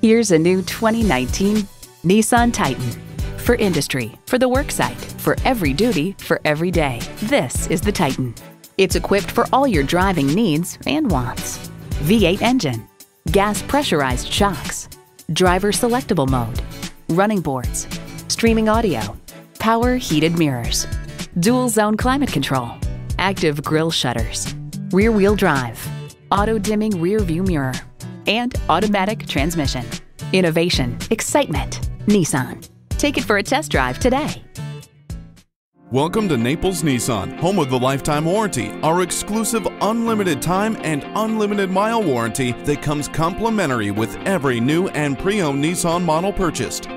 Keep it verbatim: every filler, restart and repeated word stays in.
Here's a new twenty nineteen Nissan Titan. For industry, for the work site, for every duty, for every day, this is the Titan. It's equipped for all your driving needs and wants. V eight engine, gas pressurized shocks, driver selectable mode, running boards, streaming audio, power heated mirrors, dual zone climate control, active grille shutters, rear wheel drive, auto dimming rear view mirror, and automatic transmission. Innovation, excitement, Nissan. Take it for a test drive today. Welcome to Naples Nissan, home of the lifetime warranty, our exclusive unlimited time and unlimited mile warranty that comes complimentary with every new and pre-owned Nissan model purchased.